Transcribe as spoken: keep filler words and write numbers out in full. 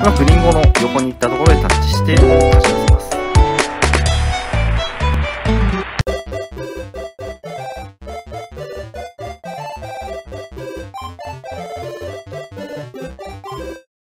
まくリンゴの横に行ったところでタッチして、足します。